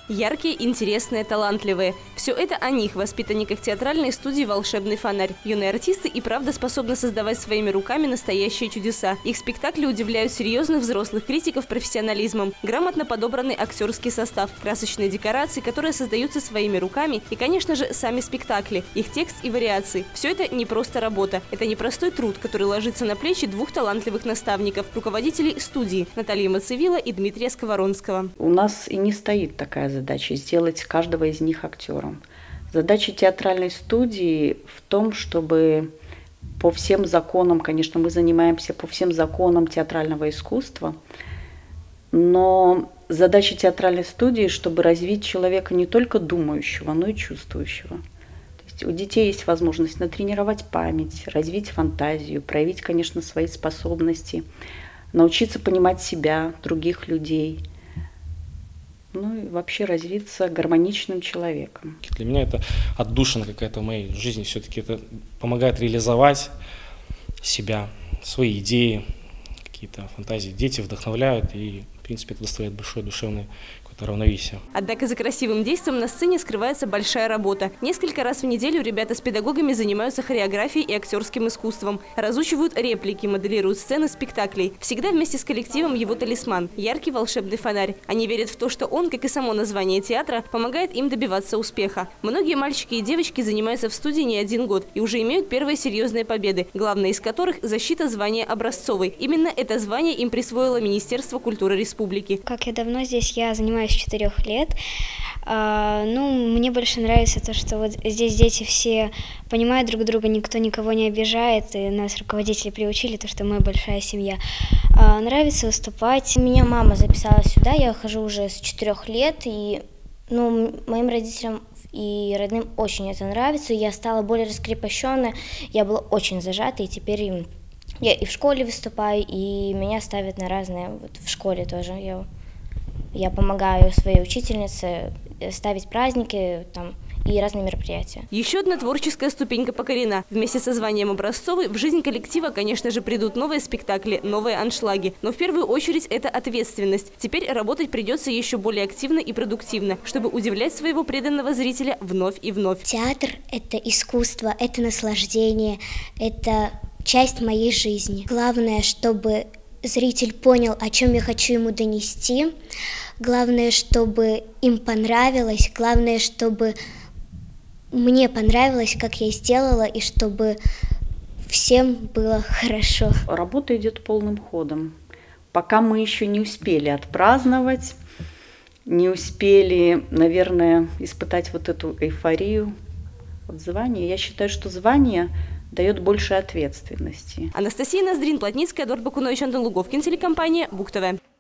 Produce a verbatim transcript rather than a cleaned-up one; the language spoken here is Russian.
Яркие, интересные, талантливые. Все это о них, воспитанниках театральной студии «Волшебный фонарь». Юные артисты и правда способны создавать своими руками настоящие чудеса. Их спектакли удивляют серьезных взрослых критиков профессионализмом. Грамотно подобранный актерский состав, красочные декорации, которые создаются своими руками, и, конечно же, сами спектакли, их текст и вариации. Все это не просто работа. Это непростой труд, который ложится на плечи двух талантливых наставников, руководителей студии Натальи Мацевила и Дмитрия Сковоронского. У нас и не стоит такая задача сделать каждого из них актером. Задача театральной студии в том, чтобы по всем законам, конечно, мы занимаемся по всем законам театрального искусства, но задача театральной студии, чтобы развить человека не только думающего, но и чувствующего. То есть у детей есть возможность натренировать память, развить фантазию, проявить, конечно, свои способности, научиться понимать себя, других людей, ну и вообще развиться гармоничным человеком. Для меня это отдушина какая-то в моей жизни, все-таки это помогает реализовать себя, свои идеи, какие-то фантазии. Дети вдохновляют, и в принципе это доставляет большое душевное равновесие. Однако за красивым действием на сцене скрывается большая работа. Несколько раз в неделю ребята с педагогами занимаются хореографией и актерским искусством. Разучивают реплики, моделируют сцены спектаклей. Всегда вместе с коллективом его талисман – яркий волшебный фонарь. Они верят в то, что он, как и само название театра, помогает им добиваться успеха. Многие мальчики и девочки занимаются в студии не один год и уже имеют первые серьезные победы, главная из которых – защита звания образцовой. Именно это звание им присвоило Министерство культуры республики. Как я давно здесь, я занимаюсь с четырех лет. А, ну, мне больше нравится то, что вот здесь дети все понимают друг друга, никто никого не обижает, и нас руководители приучили, то, что мы большая семья. А, нравится выступать. Меня мама записала сюда, я хожу уже с четырех лет, и ну, моим родителям и родным очень это нравится. Я стала более раскрепощенная, я была очень зажата, и теперь я и в школе выступаю, и меня ставят на разные, вот в школе тоже я Я помогаю своей учительнице ставить праздники там, и разные мероприятия. Еще одна творческая ступенька покорена. Вместе со званием образцовой в жизнь коллектива, конечно же, придут новые спектакли, новые аншлаги. Но в первую очередь это ответственность. Теперь работать придется еще более активно и продуктивно, чтобы удивлять своего преданного зрителя вновь и вновь. Театр – это искусство, это наслаждение, это часть моей жизни. Главное, чтобы зритель понял, о чем я хочу ему донести. Главное, чтобы им понравилось. Главное, чтобы мне понравилось, как я сделала, и чтобы всем было хорошо. Работа идет полным ходом. Пока мы еще не успели отпраздновать, не успели, наверное, испытать вот эту эйфорию от звания. Я считаю, что звание дает больше ответственности. Анастасия Ноздрин, Плотницкая, Эдуард Бакунович, Антон Луговкин, телекомпания БУК ТВ.